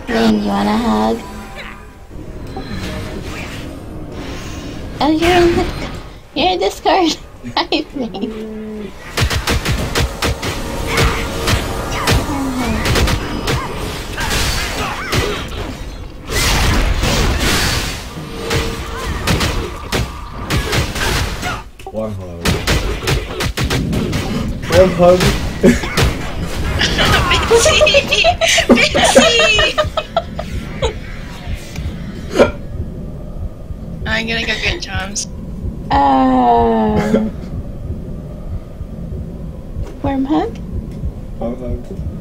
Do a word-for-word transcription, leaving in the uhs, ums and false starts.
Lane, you want a hug? Oh, you're in the, you're in Discord. Hi, Lane. One hug. One hug. Bitsy! Bitsy! I'm gonna go get Tom's. Uh, warm hug? One hug.